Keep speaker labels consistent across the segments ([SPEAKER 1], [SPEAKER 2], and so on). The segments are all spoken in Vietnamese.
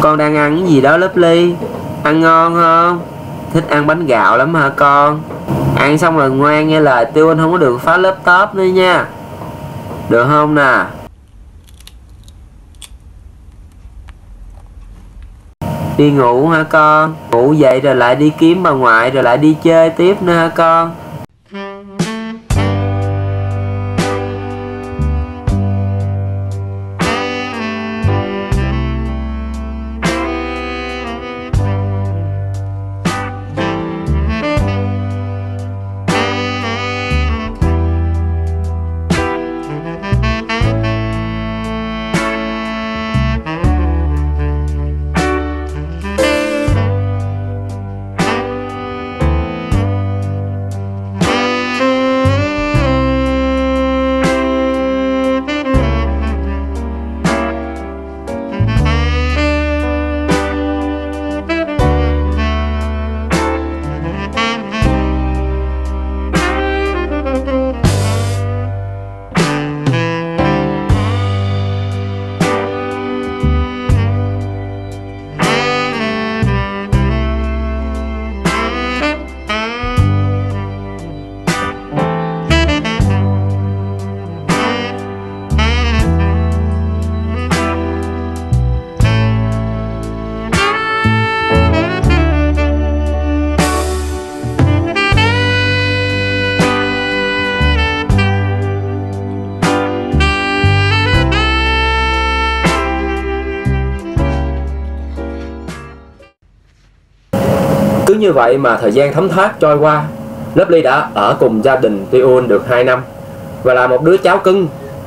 [SPEAKER 1] Con đang ăn cái gì đó Lovely? Ăn ngon không? Thích ăn bánh gạo lắm hả con? Ăn xong rồi ngoan nghe lời Tiêu Anh, không có được phá laptop nữa nha. Được không nè? Đi ngủ hả con? Ngủ dậy rồi lại đi kiếm bà ngoại rồi lại đi chơi tiếp nữa hả con?
[SPEAKER 2] Cứ như vậy mà thời gian thấm thoát trôi qua. Lovely đã ở cùng gia đình Tiêu Anh được 2 năm và là một đứa cháu cưng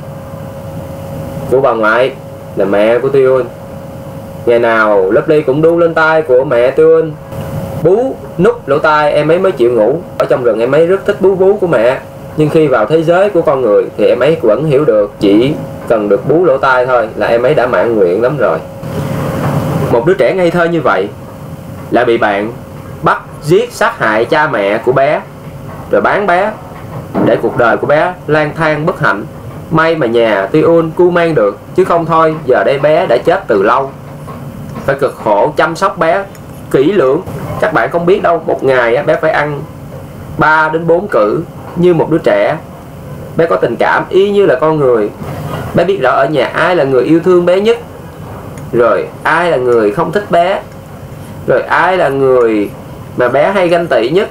[SPEAKER 2] của bà ngoại, là mẹ của Tiêu Anh. Ngày nào Lovely cũng đu lên tay của mẹ Tiêu Anh, bú nút lỗ tai em ấy mới chịu ngủ. Ở trong rừng em ấy rất thích bú vú của mẹ, nhưng khi vào thế giới của con người thì em ấy vẫn hiểu được chỉ cần được bú lỗ tai thôi là em ấy đã mãn nguyện lắm rồi. Một đứa trẻ ngây thơ như vậy lại bị bạn bắt giết sát hại cha mẹ của bé rồi bán bé để cuộc đời của bé lang thang bất hạnh. May mà nhà Tiêu Anh cứu mang được, chứ không thôi giờ đây bé đã chết từ lâu. Phải cực khổ chăm sóc bé kỹ lưỡng. Các bạn không biết đâu, một ngày bé phải ăn 3 đến 4 cữ như một đứa trẻ. Bé có tình cảm y như là con người. Bé biết rõ ở nhà ai là người yêu thương bé nhất, rồi ai là người không thích bé, rồi ai là người mà bé hay ganh tị nhất.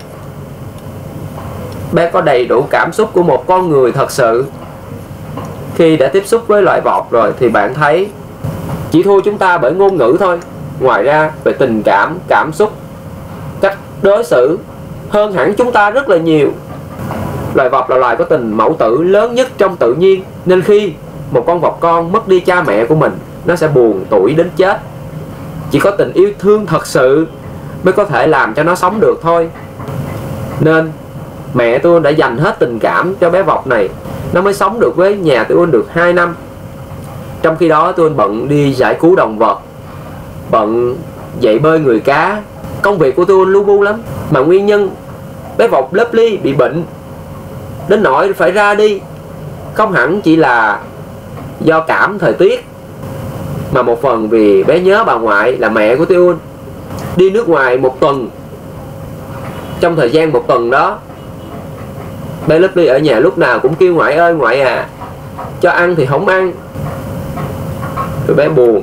[SPEAKER 2] Bé có đầy đủ cảm xúc của một con người thật sự. Khi đã tiếp xúc với loài vọc rồi thì bạn thấy chỉ thua chúng ta bởi ngôn ngữ thôi. Ngoài ra về tình cảm, cảm xúc, cách đối xử hơn hẳn chúng ta rất là nhiều. Loài vọc là loài có tình mẫu tử lớn nhất trong tự nhiên, nên khi một con vọc con mất đi cha mẹ của mình, nó sẽ buồn tủi đến chết. Chỉ có tình yêu thương thật sự mới có thể làm cho nó sống được thôi. Nên mẹ tôi đã dành hết tình cảm cho bé vọc này, nó mới sống được với nhà tôi được 2 năm. Trong khi đó tôi bận đi giải cứu động vật, bận dạy bơi người cá. Công việc của tôi lu bu lắm. Mà nguyên nhân bé vọc Lovely bị bệnh đến nỗi phải ra đi không hẳn chỉ là do cảm thời tiết, mà một phần vì bé nhớ bà ngoại là mẹ của Tiêu Anh. Đi nước ngoài 1 tuần. Trong thời gian 1 tuần đó, bé Lovely ở nhà lúc nào cũng kêu ngoại ơi ngoại à, cho ăn thì không ăn. Rồi bé buồn,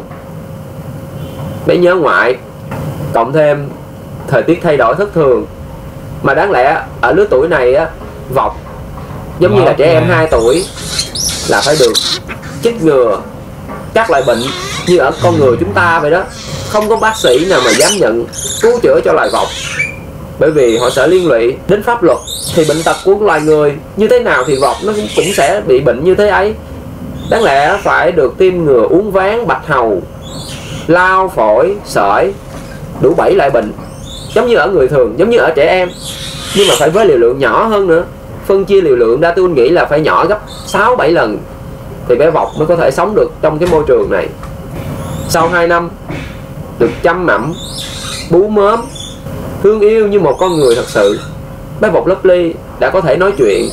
[SPEAKER 2] bé nhớ ngoại. Cộng thêm thời tiết thay đổi thất thường. Mà đáng lẽ ở lứa tuổi này á, vọc giống như là trẻ em 2 tuổi là phải được chích ngừa các loại bệnh như ở con người chúng ta vậy đó. Không có bác sĩ nào mà dám nhận cứu chữa cho loài vọc, bởi vì họ sợ liên lụy đến pháp luật. Thì bệnh tật của loài người như thế nào thì vọc nó cũng sẽ bị bệnh như thế ấy. Đáng lẽ phải được tiêm ngừa uốn ván, bạch hầu, lao phổi, sởi, đủ 7 loại bệnh giống như ở người thường, giống như ở trẻ em, nhưng mà phải với liều lượng nhỏ hơn nữa. Phân chia liều lượng ra tôi nghĩ là phải nhỏ gấp 6-7 lần thì bé vọc mới có thể sống được trong cái môi trường này. Sau 2 năm được chăm mẩm, bú mớm, thương yêu như một con người thật sự, bé vọc Lovely đã có thể nói chuyện.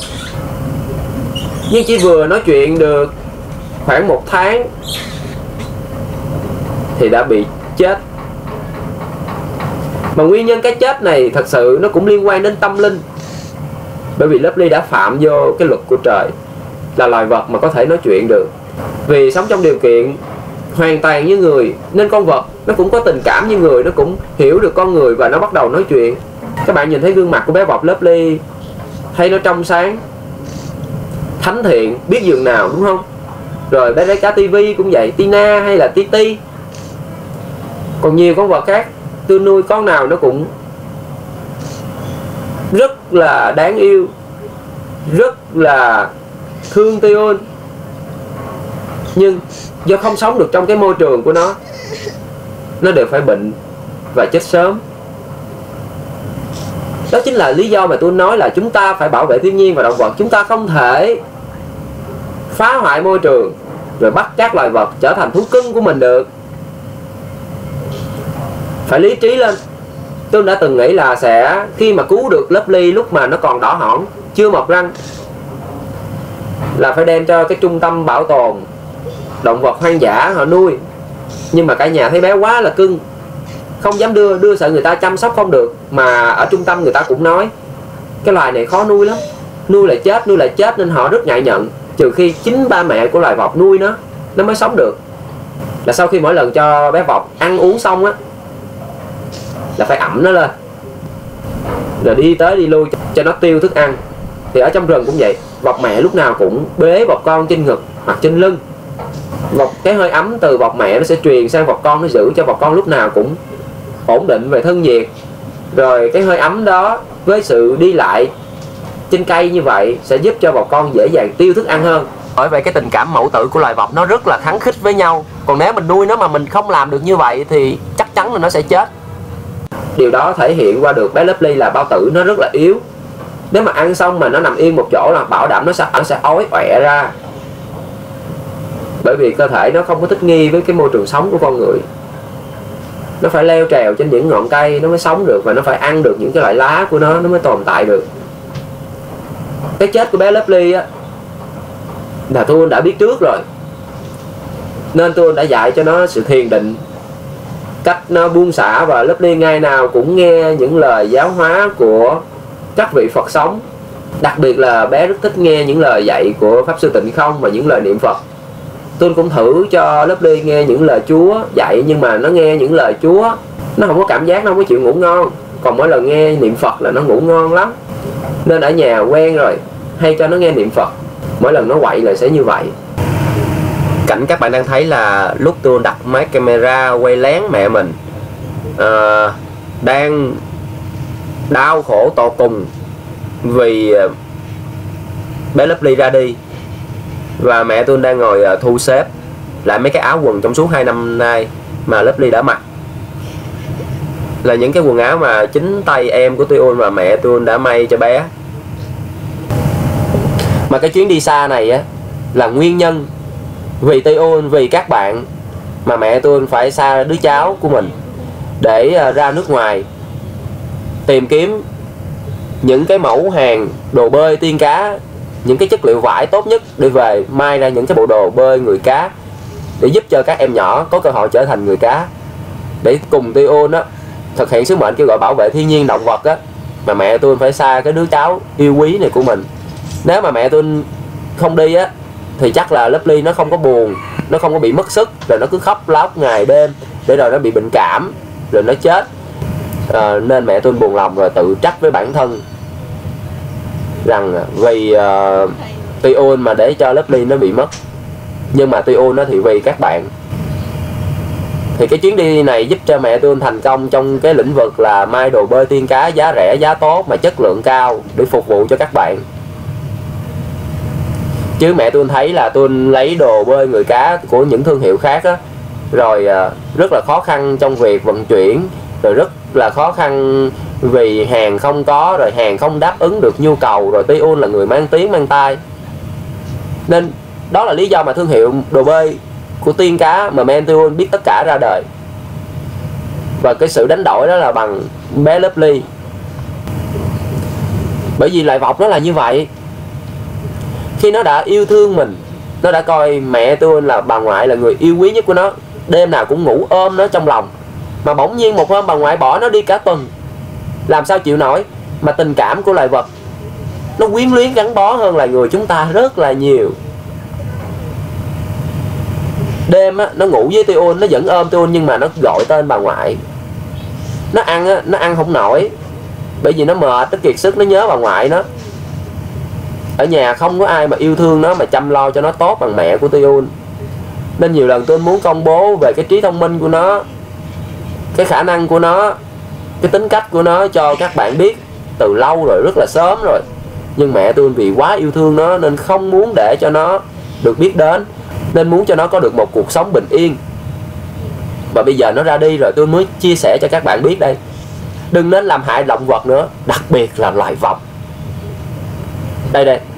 [SPEAKER 2] Nhưng chỉ vừa nói chuyện được khoảng 1 tháng thì đã bị chết. Mà nguyên nhân cái chết này thật sự nó cũng liên quan đến tâm linh. Bởi vì Lovely đã phạm vô cái luật của trời, là loài vật mà có thể nói chuyện được. Vì sống trong điều kiện hoàn toàn như người, nên con vật nó cũng có tình cảm như người, nó cũng hiểu được con người và nó bắt đầu nói chuyện. Các bạn nhìn thấy gương mặt của bé vọc Lovely, thấy nó trong sáng, thánh thiện biết dường nào, đúng không? Rồi bé cá tivi cũng vậy, Tina hay là Titi. Còn nhiều con vật khác tôi nuôi, con nào nó cũng rất là đáng yêu, rất là thương Tiôn. Nhưng do không sống được trong cái môi trường của nó đều phải bệnh và chết sớm. Đó chính là lý do mà tôi nói là chúng ta phải bảo vệ thiên nhiên và động vật. Chúng ta không thể phá hoại môi trường rồi bắt các loài vật trở thành thú cưng của mình được. Phải lý trí lên. Tôi đã từng nghĩ là sẽ khi mà cứu được Lovely lúc mà nó còn đỏ hỏn, chưa mọc răng, là phải đem cho cái trung tâm bảo tồn động vật hoang dã họ nuôi. Nhưng mà cả nhà thấy bé quá là cưng, không dám đưa sợ người ta chăm sóc không được. Mà ở trung tâm người ta cũng nói cái loài này khó nuôi lắm, nuôi là chết, nên họ rất ngại nhận. Trừ khi chính ba mẹ của loài vọc nuôi nó mới sống được. Là sau khi mỗi lần cho bé vọc ăn uống xong á, là phải ẵm nó lên, rồi đi tới đi lui cho nó tiêu thức ăn. Thì ở trong rừng cũng vậy, vọc mẹ lúc nào cũng bế vọc con trên ngực hoặc trên lưng. Cái hơi ấm từ vọc mẹ nó sẽ truyền sang vọc con, nó giữ cho vọc con lúc nào cũng ổn định về thân nhiệt. Rồi cái hơi ấm đó với sự đi lại trên cây như vậy sẽ giúp cho vọc con dễ dàng tiêu thức ăn hơn. Bởi vậy cái tình cảm mẫu tử của loài vọc nó rất là khăng khít với nhau. Còn nếu mình nuôi nó mà mình không làm được như vậy thì chắc chắn là nó sẽ chết. Điều đó thể hiện qua được bé Lovely là bao tử nó rất là yếu. Nếu mà ăn xong mà nó nằm yên một chỗ là bảo đảm nó sẽ ói ọe ra. Bởi vì cơ thể nó không có thích nghi với cái môi trường sống của con người. Nó phải leo trèo trên những ngọn cây nó mới sống được, và nó phải ăn được những cái loại lá của nó mới tồn tại được. Cái chết của bé Lovely á là tôi đã biết trước rồi, nên tôi đã dạy cho nó sự thiền định, cách nó buông xả. Và Lovely ngày nào cũng nghe những lời giáo hóa của các vị Phật sống. Đặc biệt là bé rất thích nghe những lời dạy của Pháp Sư Tịnh Không và những lời niệm Phật. Tôi cũng thử cho Lovely nghe những lời Chúa dạy, nhưng mà nó nghe những lời Chúa nó không có cảm giác, nó không có chịu ngủ ngon. Còn mỗi lần nghe niệm Phật là nó ngủ ngon lắm. Nên ở nhà quen rồi, hay cho nó nghe niệm Phật. Mỗi lần nó quậy là sẽ như vậy. Cảnh các bạn đang thấy là lúc tôi đặt máy camera quay lén mẹ mình đang đau khổ tột cùng vì bé Lovely ra đi. Và mẹ tôi đang ngồi thu xếp lại mấy cái áo quần trong suốt 2 năm nay mà Lovely đã mặc. Là những cái quần áo mà chính tay em của Tiôn và mẹ tôi đã may cho bé. Mà cái chuyến đi xa này á là nguyên nhân vì Tiôn, vì các bạn mà mẹ tôi phải xa đứa cháu của mình để ra nước ngoài tìm kiếm những cái mẫu hàng đồ bơi tiên cá, những cái chất liệu vải tốt nhất để về may ra những cái bộ đồ bơi người cá, để giúp cho các em nhỏ có cơ hội trở thành người cá, để cùng Tiôn á thực hiện sứ mệnh kêu gọi bảo vệ thiên nhiên động vật á. Mà mẹ tôi phải xa cái đứa cháu yêu quý này của mình. Nếu mà mẹ tôi không đi á thì chắc là Lovely nó không có buồn, nó không có bị mất sức, rồi nó cứ khóc lóc ngày đêm, để rồi nó bị bệnh cảm, rồi nó chết. Nên mẹ tôi buồn lòng rồi tự trách với bản thân rằng vì Tiôn mà để cho Lovely nó bị mất. Nhưng mà Tiôn nó thì vì các bạn. Thì cái chuyến đi này giúp cho mẹ tôi thành công trong cái lĩnh vực là may đồ bơi tiên cá giá rẻ, giá tốt mà chất lượng cao để phục vụ cho các bạn. Chứ mẹ tôi thấy là tôi lấy đồ bơi người cá của những thương hiệu khác á, rồi rất là khó khăn trong việc vận chuyển, rồi rất là khó khăn vì hàng không có, rồi hàng không đáp ứng được nhu cầu, rồi Tiôn là người mang tiếng mang tai. Nên đó là lý do mà thương hiệu đồ bơi của tiên cá mà Men Tiôn biết tất cả ra đời. Và cái sự đánh đổi đó là bằng bé Lovely. Bởi vì loài vọc nó là như vậy. Khi nó đã yêu thương mình, nó đã coi mẹ tôi là bà ngoại, là người yêu quý nhất của nó, đêm nào cũng ngủ ôm nó trong lòng, Mà bỗng nhiên một hôm bà ngoại bỏ nó đi cả tuần, làm sao chịu nổi. Mà tình cảm của loài vật nó quyến luyến gắn bó hơn loài người chúng ta rất là nhiều. Đêm á, nó ngủ với Tiêu Ôn, nó vẫn ôm Tiêu Ôn, nhưng mà nó gọi tên bà ngoại. Nó ăn á, nó ăn không nổi, bởi vì nó mệt, nó kiệt sức, nó nhớ bà ngoại nó. Ở nhà không có ai mà yêu thương nó, mà chăm lo cho nó tốt bằng mẹ của Tiêu Ôn. Nên nhiều lần tôi muốn công bố về cái trí thông minh của nó, cái khả năng của nó, cái tính cách của nó cho các bạn biết từ lâu rồi, rất là sớm rồi. Nhưng mẹ tôi vì quá yêu thương nó nên không muốn để cho nó được biết đến, nên muốn cho nó có được một cuộc sống bình yên. Và bây giờ nó ra đi rồi, tôi mới chia sẻ cho các bạn biết đây. Đừng nên làm hại động vật nữa, đặc biệt là loài vọc. Đây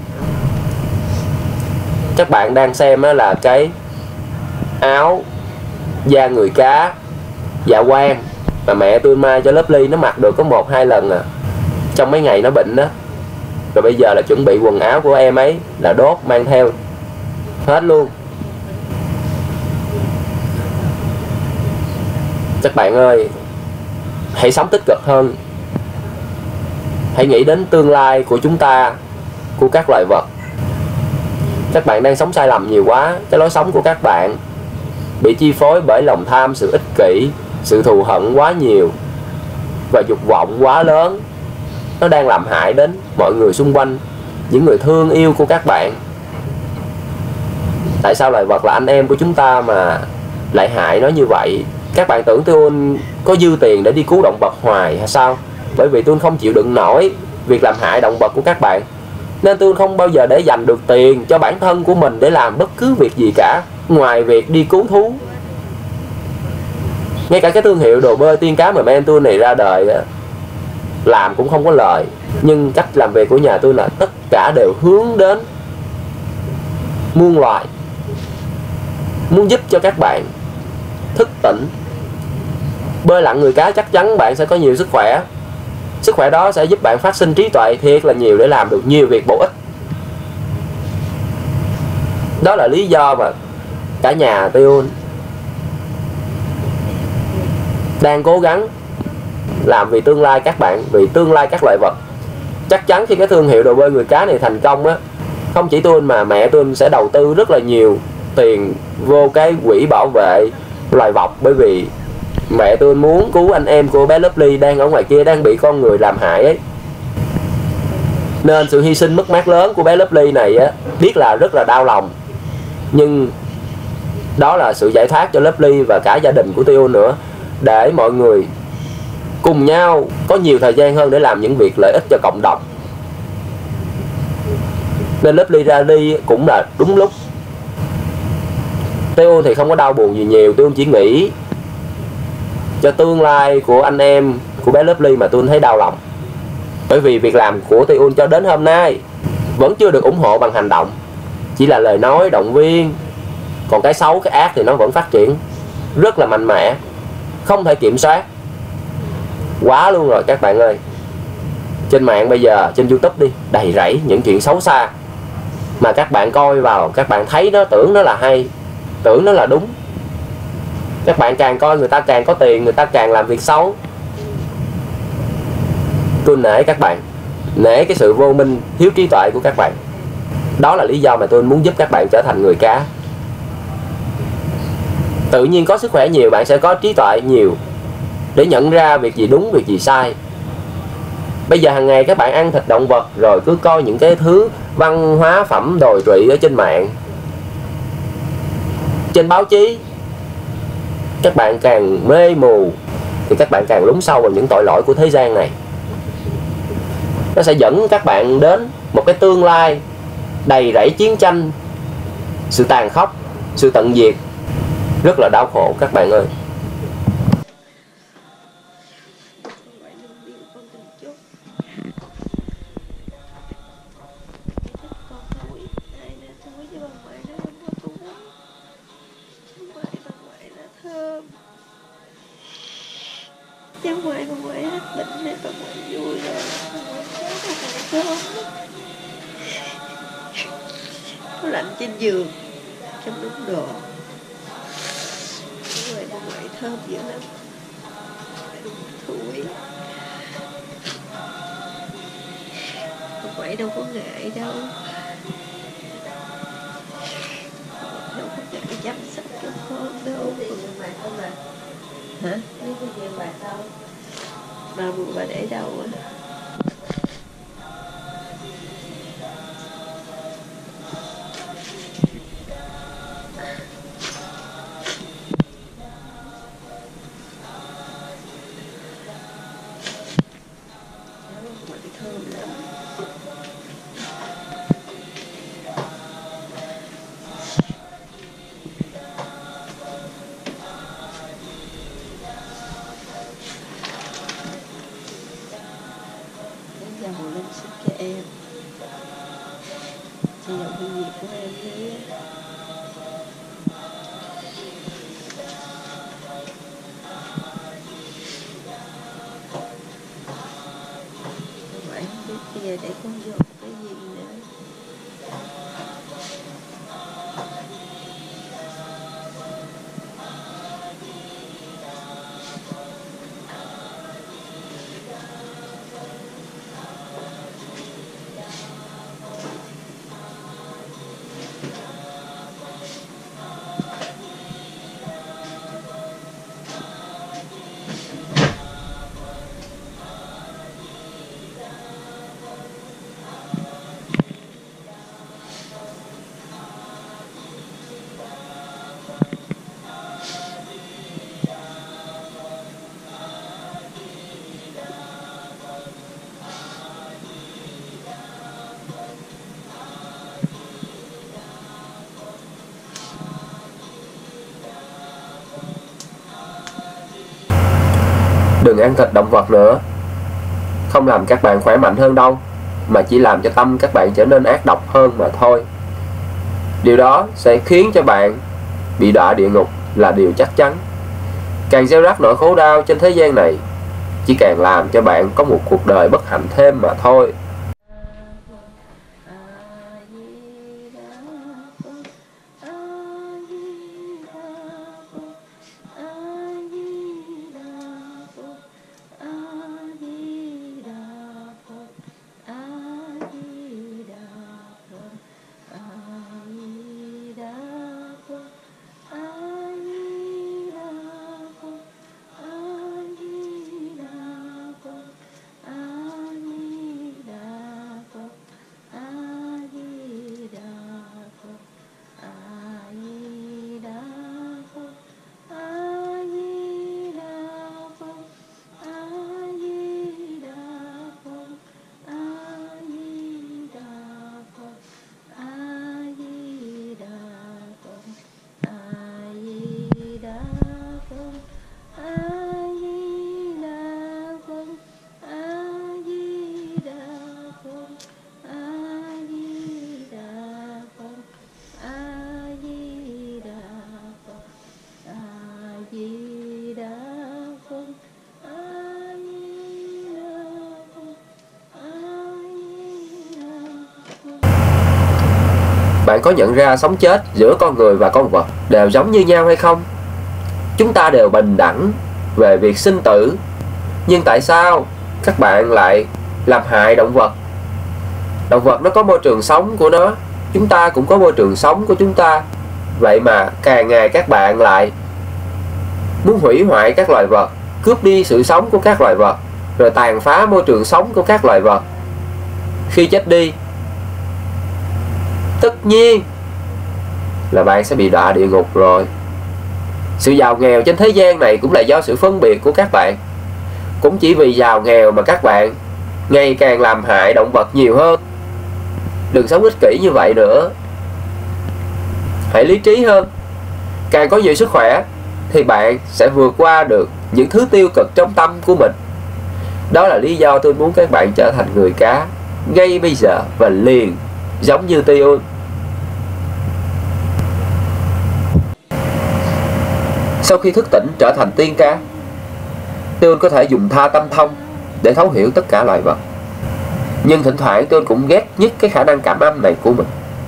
[SPEAKER 2] các bạn đang xem là cái áo da người cá dạ quang mà mẹ tôi may cho Lovely. Nó mặc được có 1-2 lần à, trong mấy ngày nó bệnh đó. Rồi bây giờ là chuẩn bị quần áo của em ấy là đốt mang theo hết luôn. Các bạn ơi, hãy sống tích cực hơn. Hãy nghĩ đến tương lai của chúng ta, của các loài vật. Các bạn đang sống sai lầm nhiều quá. Cái lối sống của các bạn bị chi phối bởi lòng tham, sự ích kỷ, sự thù hận quá nhiều và dục vọng quá lớn. Nó đang làm hại đến mọi người xung quanh, những người thương yêu của các bạn. Tại sao loài vật là anh em của chúng ta mà lại hại nó như vậy? Các bạn tưởng tôi có dư tiền để đi cứu động vật hoài hay sao? Bởi vì tôi không chịu đựng nổi việc làm hại động vật của các bạn, nên tôi không bao giờ để dành được tiền cho bản thân của mình để làm bất cứ việc gì cả, ngoài việc đi cứu thú. Ngay cả cái thương hiệu đồ bơi Tiên Cá Men tôi này ra đời làm cũng không có lời. Nhưng cách làm việc của nhà tôi là tất cả đều hướng đến muôn loài, muốn giúp cho các bạn thức tỉnh. Bơi lặn người cá chắc chắn bạn sẽ có nhiều sức khỏe. Sức khỏe đó sẽ giúp bạn phát sinh trí tuệ thiệt là nhiều để làm được nhiều việc bổ ích. Đó là lý do mà cả nhà tôi đang cố gắng làm vì tương lai các bạn, vì tương lai các loài vật. Chắc chắn khi cái thương hiệu đồ bơi người cá này thành công á, không chỉ tôi mà mẹ tôi sẽ đầu tư rất là nhiều tiền vô cái quỹ bảo vệ loài vọc. Bởi vì mẹ tôi muốn cứu anh em cô bé Lovely đang ở ngoài kia, đang bị con người làm hại ấy. Nên sự hy sinh mất mát lớn của bé Lovely này á, biết là rất là đau lòng, nhưng đó là sự giải thoát cho Lovely và cả gia đình của Tiêu nữa, để mọi người cùng nhau có nhiều thời gian hơn để làm những việc lợi ích cho cộng đồng. Nên Lovely ra đi cũng là đúng lúc. Tiêu thì không có đau buồn gì nhiều, Tiêu chỉ nghĩ cho tương lai của anh em của bé Lovely mà tôi thấy đau lòng. Bởi vì việc làm của Tiêu cho đến hôm nay vẫn chưa được ủng hộ bằng hành động, chỉ là lời nói động viên. Còn cái xấu, cái ác thì nó vẫn phát triển rất là mạnh mẽ, không thể kiểm soát. Quá luôn rồi các bạn ơi. Trên mạng bây giờ, trên YouTube đi, đầy rẫy những chuyện xấu xa, mà các bạn coi vào, các bạn thấy nó, tưởng nó là hay, tưởng nó là đúng. Các bạn càng coi người ta càng có tiền, người ta càng làm việc xấu. Tôi nể các bạn, nể cái sự vô minh, thiếu trí tuệ của các bạn. Đó là lý do mà tôi muốn giúp các bạn trở thành người cá. Tự nhiên có sức khỏe nhiều, bạn sẽ có trí tuệ nhiều để nhận ra việc gì đúng, việc gì sai. Bây giờ hàng ngày các bạn ăn thịt động vật, rồi cứ coi những cái thứ văn hóa phẩm đồi trụy ở trên mạng, trên báo chí. Các bạn càng mê mù thì các bạn càng lún sâu vào những tội lỗi của thế gian này. Nó sẽ dẫn các bạn đến một cái tương lai đầy rẫy chiến tranh, sự tàn khốc, sự tận diệt, rất là đau khổ các bạn ơi.
[SPEAKER 3] Cháu ngoại bà ngoại hết bệnh nên bà ngoại vui rồi, bà ngoại thấy bà ngoại sớm. Nó lạnh trên giường trong đúng đồ. Bà ngoại thơm dữ lắm. ngoại đâu có ngại đâu. Đâu có ngại chăm sóc cho con đâu. Hả? Bà buồn bà để đâu á? Dầu lên sức cho em. Chị dầu hương nhiệt của em đi. Ngoại không biết bây giờ để con dọn cái gì nữa.
[SPEAKER 2] Đừng ăn thịt động vật nữa. Không làm các bạn khỏe mạnh hơn đâu, mà chỉ làm cho tâm các bạn trở nên ác độc hơn mà thôi. Điều đó sẽ khiến cho bạn bị đọa địa ngục là điều chắc chắn. Càng gieo rắc nỗi khổ đau trên thế gian này, chỉ càng làm cho bạn có một cuộc đời bất hạnh thêm mà thôi. Bạn có nhận ra sống chết giữa con người và con vật đều giống như nhau hay không? Chúng ta đều bình đẳng về việc sinh tử. Nhưng tại sao các bạn lại làm hại động vật? Động vật nó có môi trường sống của nó, chúng ta cũng có môi trường sống của chúng ta. Vậy mà càng ngày các bạn lại muốn hủy hoại các loài vật, cướp đi sự sống của các loài vật, rồi tàn phá môi trường sống của các loài vật. Khi chết đi, tất nhiên là bạn sẽ bị đọa địa ngục rồi. Sự giàu nghèo trên thế gian này cũng là do sự phân biệt của các bạn. Cũng chỉ vì giàu nghèo mà các bạn ngày càng làm hại động vật nhiều hơn. Đừng sống ích kỷ như vậy nữa. Hãy lý trí hơn. Càng có nhiều sức khỏe thì bạn sẽ vượt qua được những thứ tiêu cực trong tâm của mình. Đó là lý do tôi muốn các bạn trở thành người cá ngay bây giờ và liền, giống như Tiêu. Sau khi thức tỉnh trở thành tiên cá, Tiêu có thể dùng tha tâm thông để thấu hiểu tất cả loài vật. Nhưng thỉnh thoảng Tiêu cũng ghét nhất cái khả năng cảm âm này của mình.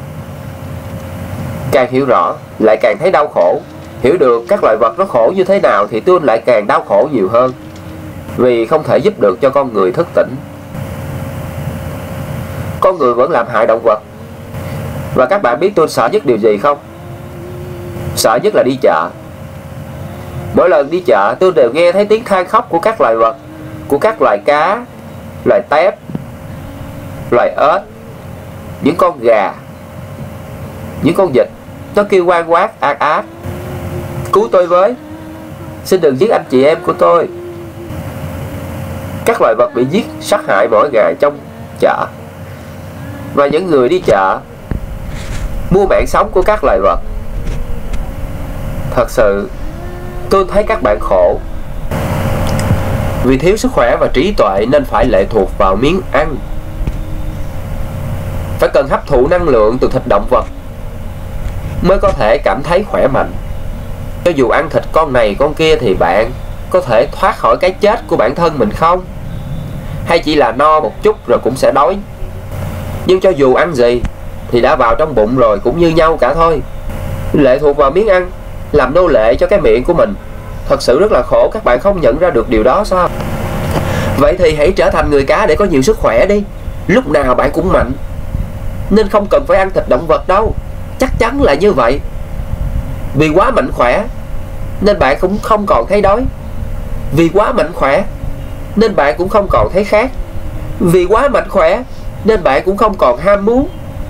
[SPEAKER 2] Càng hiểu rõ lại càng thấy đau khổ. Hiểu được các loài vật nó khổ như thế nào thì Tiêu lại càng đau khổ nhiều hơn, vì không thể giúp được cho con người thức tỉnh. con người vẫn làm hại động vật. Và các bạn biết tôi sợ nhất điều gì không? Sợ nhất là đi chợ. Mỗi lần đi chợ tôi đều nghe thấy tiếng than khóc của các loài vật, của các loài cá, loài tép, loài ếch, những con gà, những con vịt. Nó kêu oan quát ác ác: cứu tôi với, xin đừng giết anh chị em của tôi. Các loài vật bị giết sát hại mỗi ngày trong chợ. Và những người đi chợ mua mạng sống của các loài vật. Thật sự tôi thấy các bạn khổ. Vì thiếu sức khỏe và trí tuệ nên phải lệ thuộc vào miếng ăn. Phải cần hấp thụ năng lượng từ thịt động vật mới có thể cảm thấy khỏe mạnh. Cho dù ăn thịt con này con kia thì bạn có thể thoát khỏi cái chết của bản thân mình không? Hay chỉ là no một chút rồi cũng sẽ đói? Nhưng cho dù ăn gì thì đã vào trong bụng rồi, cũng như nhau cả thôi. Lệ thuộc vào miếng ăn, làm nô lệ cho cái miệng của mình, thật sự rất là khổ. Các bạn không nhận ra được điều đó sao? Vậy thì hãy trở thành người cá để có nhiều sức khỏe đi. Lúc nào bạn cũng mạnh, nên không cần phải ăn thịt động vật đâu. Chắc chắn là như vậy. Vì quá mạnh khỏe nên bạn cũng không còn thấy đói. Vì quá mạnh khỏe nên bạn cũng không còn thấy khát. Vì quá mạnh khỏe nên bạn cũng không còn ham muốn.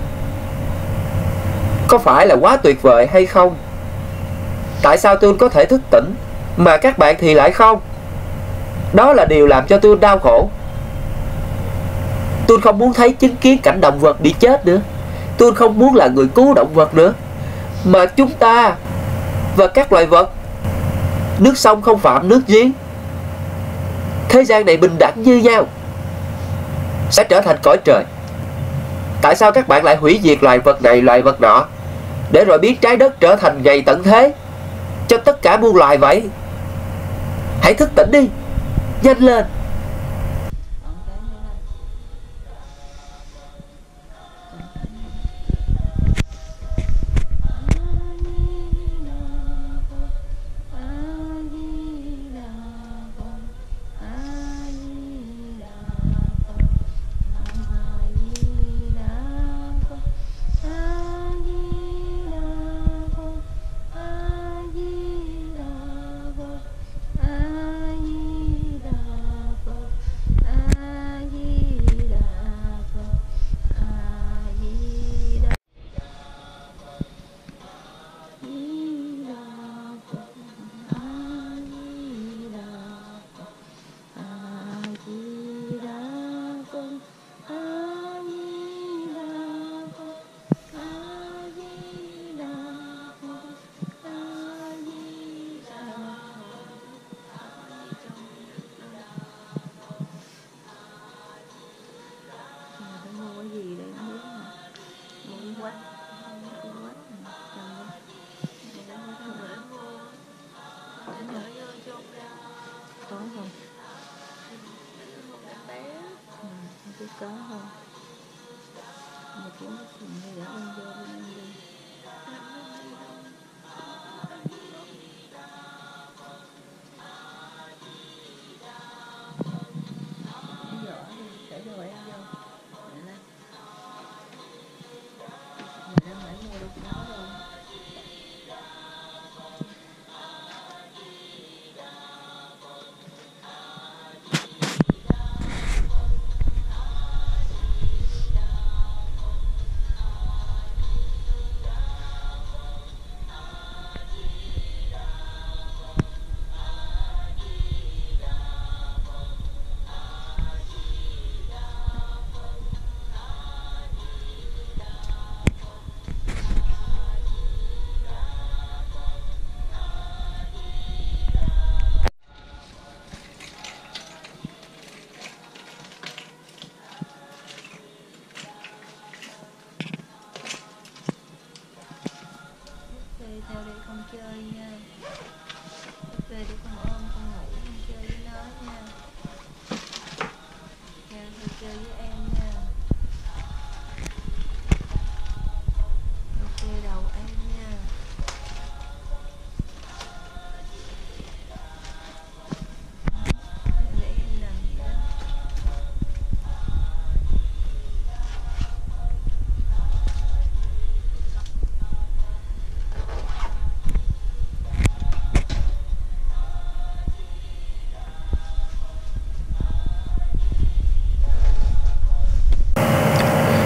[SPEAKER 2] Có phải là quá tuyệt vời hay không? Tại sao tôi có thể thức tỉnh mà các bạn thì lại không? Đó là điều làm cho tôi đau khổ. Tôi không muốn thấy chứng kiến cảnh động vật bị chết nữa. Tôi không muốn là người cứu động vật nữa. Mà chúng ta và các loài vật, nước sông không phạm nước giếng, thế gian này bình đẳng như nhau, sẽ trở thành cõi trời. Tại sao các bạn lại hủy diệt loài vật này loài vật nọ, để rồi biến trái đất trở thành ngày tận thế cho tất cả muôn loài vậy? Hãy thức tỉnh đi, nhanh lên.
[SPEAKER 3] Có không? Mà kiếm cái chuyện này để con vô bên em đi. Em giỏi đi, để cho em vô. Để lên. Mình đang phải mua được nó rồi.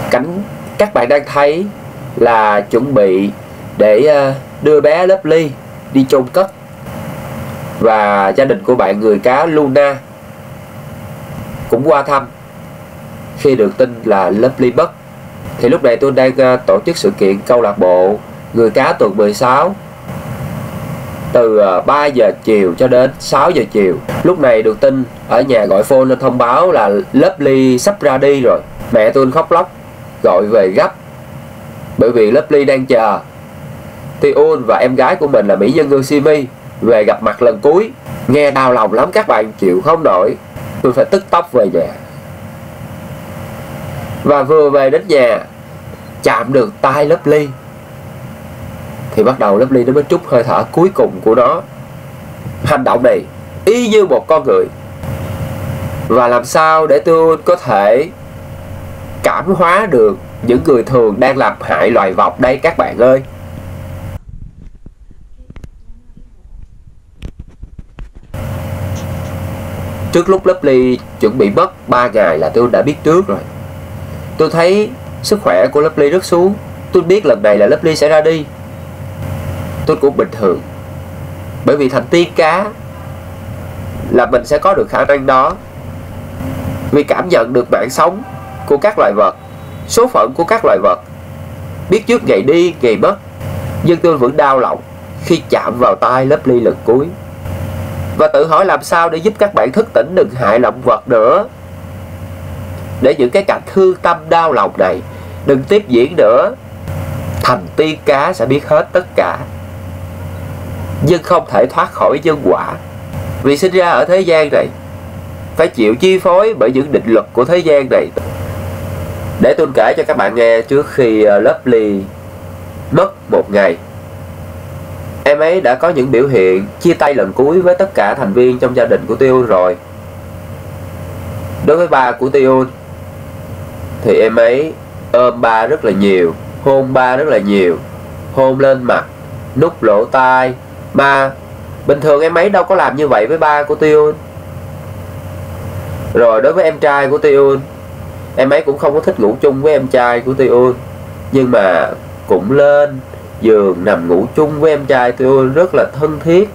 [SPEAKER 2] Cảnh các bạn đang thấy là chuẩn bị để đưa bé Lovely đi chôn cất. Và gia đình của bạn người cá Luna cũng qua thăm khi được tin là Lovely mất. Thì lúc này tôi đang tổ chức sự kiện câu lạc bộ người cá tuần 16 từ 3 giờ chiều cho đến 6 giờ chiều. Lúc này được tin ở nhà gọi phone lên thông báo là Lovely sắp ra đi rồi. Mẹ tôi khóc lóc gọi về gấp, bởi vì Lovely đang chờ Tion và em gái của mình là mỹ nhân ngư Simi về gặp mặt lần cuối. Nghe đau lòng lắm các bạn, chịu không nổi. Tôi phải tức tốc về nhà. Và vừa về đến nhà, chạm được tay Lovely thì bắt đầu Lovely nó mới trút hơi thở cuối cùng của nó. Hành động này y như một con người. Và làm sao để tôi có thể cảm hóa được những người thường đang làm hại loài vọc đây các bạn ơi? Trước lúc Lovely chuẩn bị mất 3 ngày là tôi đã biết trước rồi. Tôi thấy sức khỏe của Lovely rất xuống. Tôi biết lần này là Lovely sẽ ra đi. Tôi cũng bình thường, bởi vì thành tiên cá là mình sẽ có được khả năng đó. Vì cảm nhận được mạng sống của các loài vật, số phận của các loài vật, biết trước ngày đi ngày mất. Nhưng tôi vẫn đau lòng khi chạm vào tay Lovely lần cuối, và tự hỏi làm sao để giúp các bạn thức tỉnh đừng hại động vật nữa, để những cái cảnh thương tâm đau lòng này đừng tiếp diễn nữa. Thành tiên cá sẽ biết hết tất cả, nhưng không thể thoát khỏi nhân quả. Vì sinh ra ở thế gian này phải chịu chi phối bởi những định luật của thế gian này. Để tôi kể cho các bạn nghe, trước khi Lovely mất một ngày, em ấy đã có những biểu hiện chia tay lần cuối với tất cả thành viên trong gia đình của Tion rồi. Đối với ba của Tion thì em ấy ôm ba rất là nhiều, hôn ba rất là nhiều, hôn lên mặt, nút lỗ tai. Mà bình thường em ấy đâu có làm như vậy với ba của Tion. Rồi đối với em trai của Tion, em ấy cũng không có thích ngủ chung với em trai của Tion, nhưng mà cũng lên giường nằm ngủ chung với em trai Tion rất là thân thiết.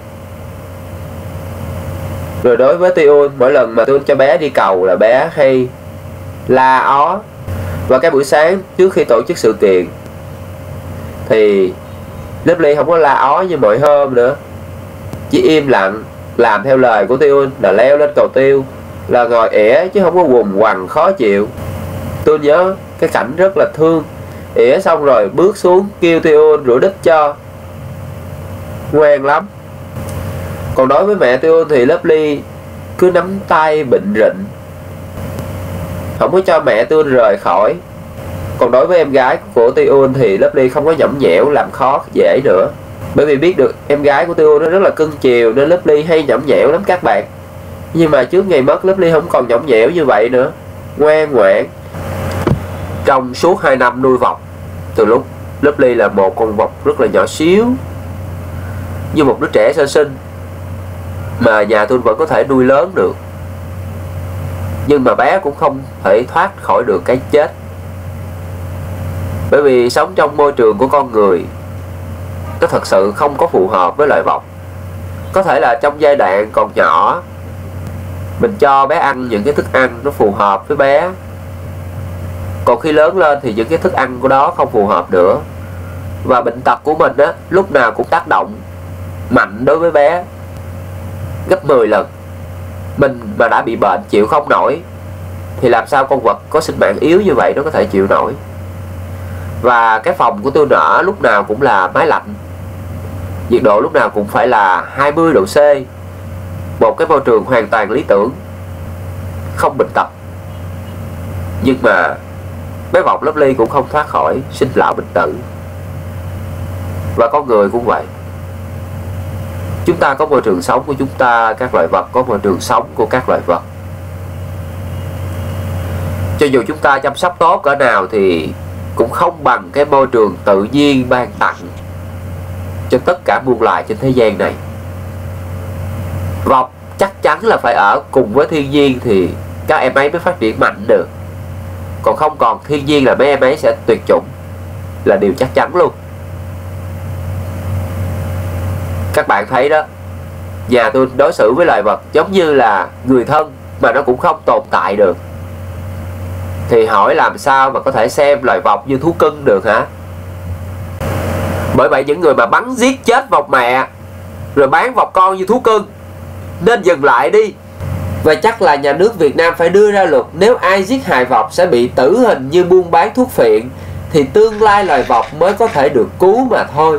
[SPEAKER 2] Rồi đối với Tion, mỗi lần mà Tion cho bé đi cầu là bé hay la ó. Và cái buổi sáng trước khi tổ chức sự kiện thì Lovely không có la ó như mọi hôm nữa, chỉ im lặng làm theo lời của Tion là leo lên cầu tiêu, là ngồi ỉa chứ không có quằn quằn khó chịu. Tôi nhớ cái cảnh rất là thương. Ỉa xong rồi bước xuống kêu Tion rửa đít cho, ngoan lắm. Còn đối với mẹ Tion thì Lovely cứ nắm tay bệnh rịnh, không có cho mẹ Tion rời khỏi. Còn đối với em gái của Tion thì Lovely không có nhõng nhẽo làm khó dễ nữa, bởi vì biết được em gái của Tion nó rất là cưng chiều nên Lovely hay nhõng nhẽo lắm các bạn. Nhưng mà trước ngày mất, Lovely không còn nhõng nhẽo như vậy nữa, ngoan ngoãn. Trong suốt 2 năm nuôi vọc, từ lúc Lovely là một con vọc rất là nhỏ xíu, như một đứa trẻ sơ sinh, mà nhà tôi vẫn có thể nuôi lớn được, nhưng mà bé cũng không thể thoát khỏi được cái chết. Bởi vì sống trong môi trường của con người, nó thật sự không có phù hợp với loài vọc. Có thể là trong giai đoạn còn nhỏ, mình cho bé ăn những cái thức ăn nó phù hợp với bé. Còn khi lớn lên thì những cái thức ăn của đó không phù hợp nữa. Và bệnh tật của mình á, lúc nào cũng tác động mạnh đối với bé gấp 10 lần. Mình mà đã bị bệnh chịu không nổi thì làm sao con vật có sinh mạng yếu như vậy nó có thể chịu nổi. Và cái phòng của tôi nở lúc nào cũng là máy lạnh, nhiệt độ lúc nào cũng phải là 20 độ C. Một cái môi trường hoàn toàn lý tưởng, không bệnh tật. Nhưng mà bé vọc Lovely cũng không thoát khỏi sinh lão bệnh tử. Và con người cũng vậy. Chúng ta có môi trường sống của chúng ta, các loài vật có môi trường sống của các loài vật. Cho dù chúng ta chăm sóc tốt cỡ nào thì cũng không bằng cái môi trường tự nhiên ban tặng cho tất cả muôn loài trên thế gian này. Vọc chắc chắn là phải ở cùng với thiên nhiên thì các em ấy mới phát triển mạnh được. còn không còn thiên nhiên là mấy em ấy sẽ tuyệt chủng, là điều chắc chắn luôn. Các bạn thấy đó, nhà tôi đối xử với loài vật giống như là người thân mà nó cũng không tồn tại được. Thì hỏi làm sao mà có thể xem loài vọc như thú cưng được hả? Bởi vậy những người mà bắn giết chết vọc mẹ rồi bán vọc con như thú cưng nên dừng lại đi. Và chắc là nhà nước Việt Nam phải đưa ra luật, nếu ai giết hại vọc sẽ bị tử hình như buôn bán thuốc phiện, thì tương lai loài vọc mới có thể được cứu mà thôi.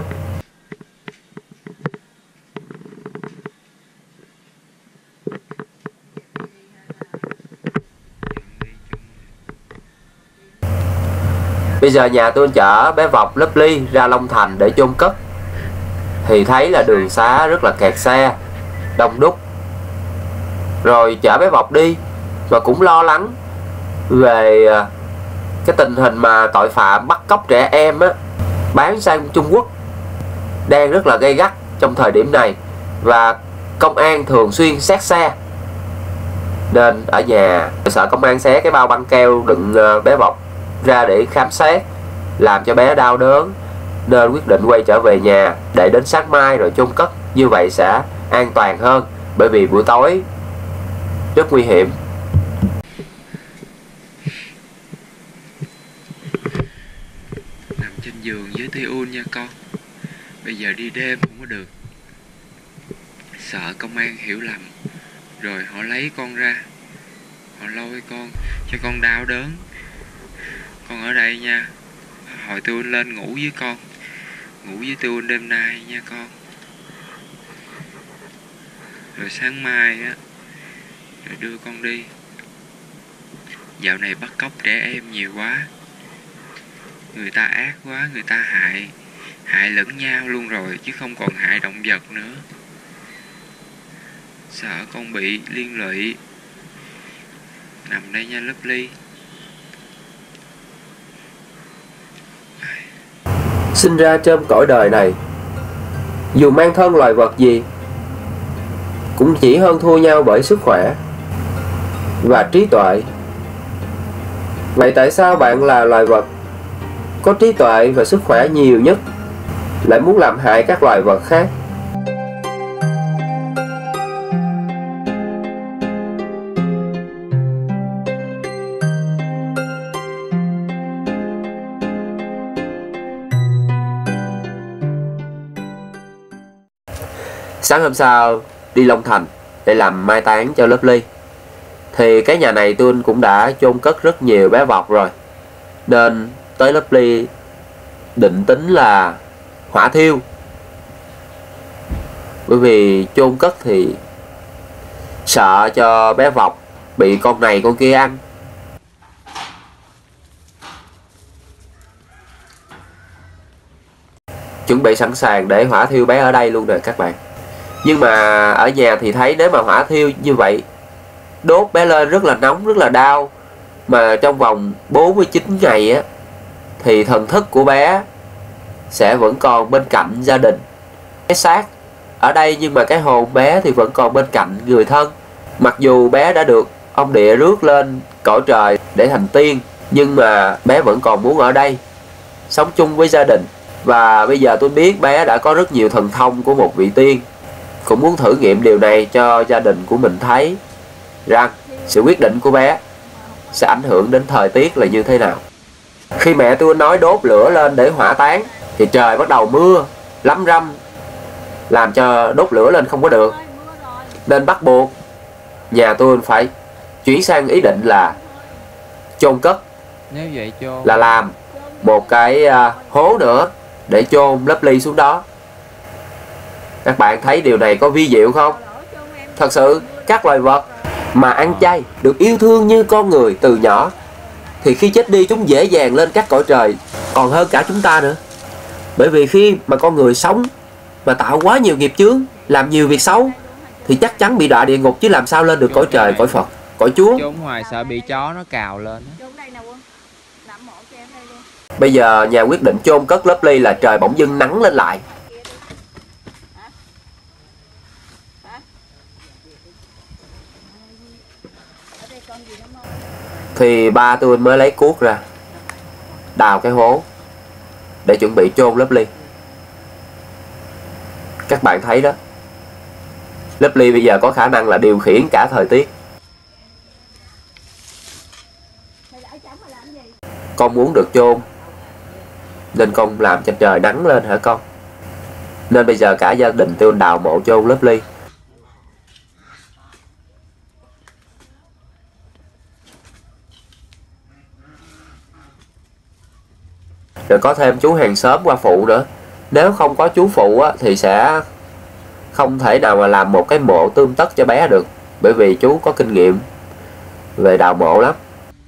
[SPEAKER 2] Bây giờ nhà tôi chở bé vọc Lovely ra Long Thành để chôn cất, thì thấy là đường xá rất là kẹt xe, đông đúc. Rồi chở bé vọc đi và cũng lo lắng về cái tình hình mà tội phạm bắt cóc trẻ em á, bán sang Trung Quốc đang rất là gay gắt trong thời điểm này, và công an thường xuyên xét xe. Nên ở nhà sợ công an xé cái bao băng keo đựng bé vọc ra để khám xét, làm cho bé đau đớn, nên quyết định quay trở về nhà để đến sáng mai rồi chôn cất. Như vậy sẽ an toàn hơn, bởi vì buổi tối rất nguy hiểm.
[SPEAKER 4] Nằm trên giường với Tiun nha con. Bây giờ đi đêm không có được, sợ công an hiểu lầm rồi họ lấy con ra, họ lôi con cho con đau đớn. Con ở đây nha, hồi Tiun lên ngủ với con, ngủ với Tiun đêm nay nha con. Rồi sáng mai á, rồi đưa con đi. Dạo này bắt cóc trẻ em nhiều quá, người ta ác quá, người ta hại lẫn nhau luôn rồi, chứ không còn hại động vật nữa. Sợ con bị liên lụy. Nằm đây nha Lovely.
[SPEAKER 2] Sinh ra trên cõi đời này, dù mang thân loài vật gì, cũng chỉ hơn thua nhau bởi sức khỏe và trí tuệ. Vậy tại sao bạn là loài vật có trí tuệ và sức khỏe nhiều nhất lại muốn làm hại các loài vật khác? Sáng hôm sau đi Long Thành để làm mai táng cho Lovely. Thì cái nhà này tôi cũng đã chôn cất rất nhiều bé vọc rồi, nên tới Lovely định tính là hỏa thiêu. Bởi vì chôn cất thì sợ cho bé vọc bị con này con kia ăn. Chuẩn bị sẵn sàng để hỏa thiêu bé ở đây luôn rồi các bạn. Nhưng mà ở nhà thì thấy nếu mà hỏa thiêu như vậy, đốt bé lên rất là nóng, rất là đau. Mà trong vòng 49 ngày á, thì thần thức của bé sẽ vẫn còn bên cạnh gia đình. Cái xác ở đây nhưng mà cái hồn bé thì vẫn còn bên cạnh người thân. Mặc dù bé đã được ông địa rước lên cõi trời để thành tiên, nhưng mà bé vẫn còn muốn ở đây, sống chung với gia đình. Và bây giờ tôi biết bé đã có rất nhiều thần thông của một vị tiên, cũng muốn thử nghiệm điều này cho gia đình của mình thấy rằng sự quyết định của bé sẽ ảnh hưởng đến thời tiết là như thế nào. Khi mẹ tôi nói đốt lửa lên để hỏa táng thì trời bắt đầu mưa lắm răm, làm cho đốt lửa lên không có được. Nên bắt buộc nhà tôi phải chuyển sang ý định là chôn cất,
[SPEAKER 4] Nếu vậy cho
[SPEAKER 2] là làm một cái hố nữa để chôn Lovely xuống đó. Các bạn thấy điều này có vi diệu không? Thật sự các loài vật mà ăn chay được yêu thương như con người từ nhỏ, thì khi chết đi chúng dễ dàng lên các cõi trời còn hơn cả chúng ta nữa. Bởi vì khi mà con người sống mà tạo quá nhiều nghiệp chướng, làm nhiều việc xấu, thì chắc chắn bị đọa địa ngục, chứ làm sao lên được cõi trời, cõi Phật, cõi Chúa.
[SPEAKER 4] chốn ngoài sợ bị chó nó cào lên.
[SPEAKER 2] Bây giờ nhà quyết định chôn cất Lovely là trời bỗng dưng nắng lên lại. thì ba tôi mới lấy cuốc ra đào cái hố để chuẩn bị chôn Lovely. Các bạn thấy đó, Lovely bây giờ có khả năng là điều khiển cả thời tiết. Con muốn được chôn nên con làm cho trời nắng lên hả con? Nên bây giờ cả gia đình tôi đào mộ chôn Lovely. Rồi có thêm chú hàng xóm qua phụ nữa. Nếu không có chú phụ á, thì sẽ không thể nào mà làm một cái mộ tươm tất cho bé được. Bởi vì chú có kinh nghiệm về đào mộ lắm.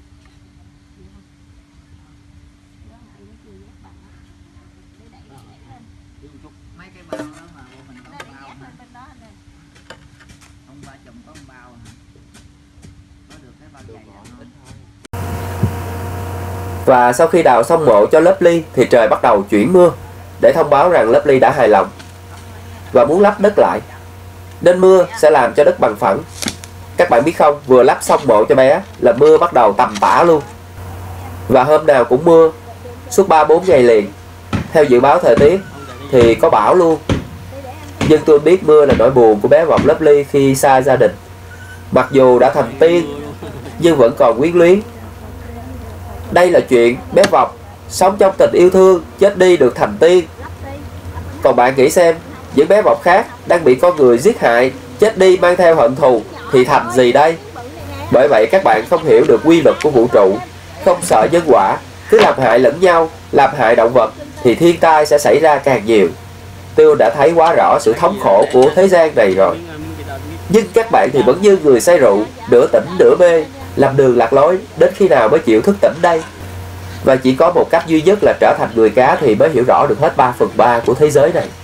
[SPEAKER 2] Và sau khi đào xong mộ cho Lovely thì trời bắt đầu chuyển mưa để thông báo rằng Lovely đã hài lòng và muốn lấp đất lại. Nên mưa sẽ làm cho đất bằng phẳng. Các bạn biết không, vừa lắp xong mộ cho bé là mưa bắt đầu tầm tã luôn. Và hôm nào cũng mưa suốt 3-4 ngày liền. Theo dự báo thời tiết thì có bão luôn. Nhưng tôi biết mưa là nỗi buồn của bé Vọc Lovely khi xa gia đình. Mặc dù đã thành tiên nhưng vẫn còn quyến luyến. Đây là chuyện bé Vọc sống trong tình yêu thương, chết đi được thành tiên. Còn bạn nghĩ xem, những bé Vọc khác đang bị con người giết hại, chết đi mang theo hận thù thì thành gì đây? Bởi vậy các bạn không hiểu được quy luật của vũ trụ, không sợ nhân quả, cứ làm hại lẫn nhau, làm hại động vật thì thiên tai sẽ xảy ra càng nhiều. Tôi đã thấy quá rõ sự thống khổ của thế gian này rồi. Nhưng các bạn thì vẫn như người say rượu, nửa tỉnh nửa mê, làm đường lạc lối, đến khi nào mới chịu thức tỉnh đây? Và chỉ có một cách duy nhất là trở thành người cá thì mới hiểu rõ được hết 3/3 của thế giới này.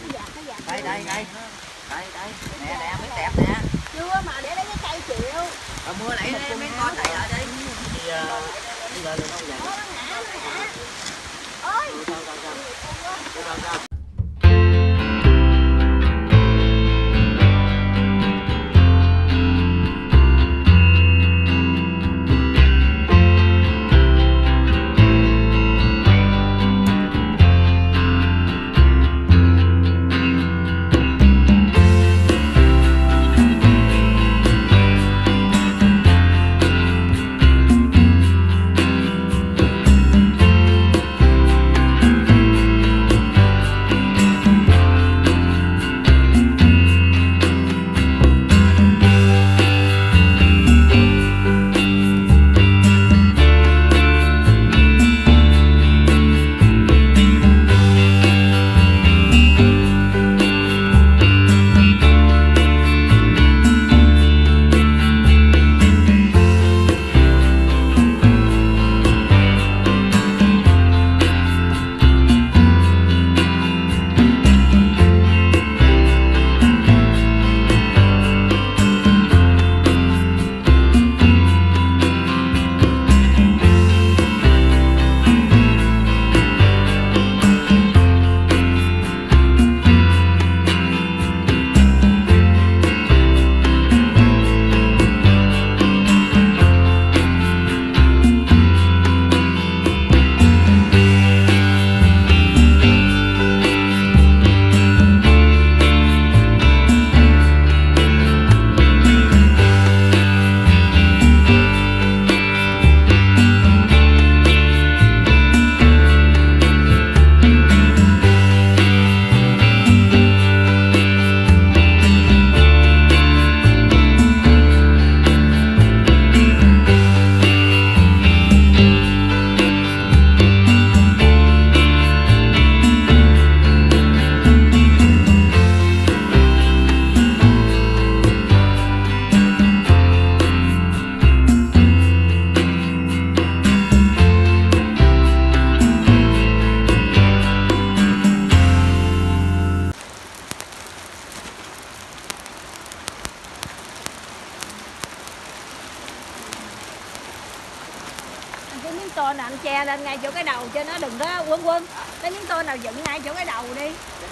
[SPEAKER 3] tôn nào anh che lên ngay chỗ cái đầu cho nó đừng có quấn. Lấy miếng tôn nào dựng ngay chỗ cái đầu đi.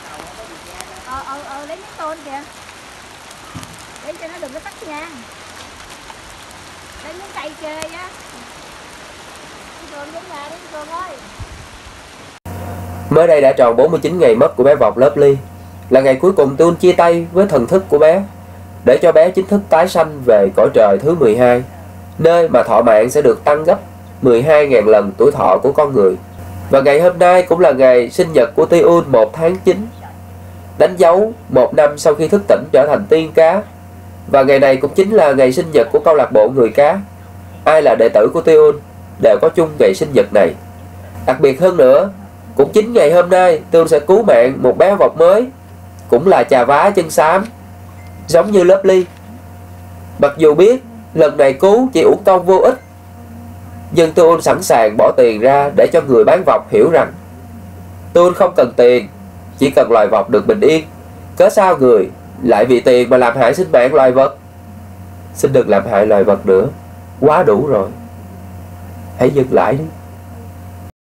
[SPEAKER 3] Lấy miếng tôn kìa. Để cho nó đừng có tắt nha. Đây miếng cây kê á. Cường đến nhà đi Cường ơi.
[SPEAKER 2] Mới đây đã tròn 49 ngày mất của bé vọc Lovely, là ngày cuối cùng Tune chia tay với thần thức của bé, để cho bé chính thức tái sanh về cõi trời thứ 12, nơi mà thọ mạng sẽ được tăng gấp 12.000 lần tuổi thọ của con người. Và ngày hôm nay cũng là ngày sinh nhật của Tune 1 tháng 9, đánh dấu 1 năm sau khi thức tỉnh trở thành tiên cá. Và ngày này cũng chính là ngày sinh nhật của câu lạc bộ người cá. Ai là đệ tử của Tune đều có chung ngày sinh nhật này. Đặc biệt hơn nữa, cũng chính ngày hôm nay Tune sẽ cứu mạng một bé vọc mới, cũng là chà vá chân xám, giống như Lovely. Mặc dù biết lần này cứu chỉ uổng công vô ích, nhưng Tune sẵn sàng bỏ tiền ra để cho người bán vọc hiểu rằng Tune không cần tiền, chỉ cần loài vọc được bình yên. Cớ sao người lại vì tiền mà làm hại sinh mạng loài vật? Xin đừng làm hại loài vật nữa, quá đủ rồi. Hãy dừng lại đi.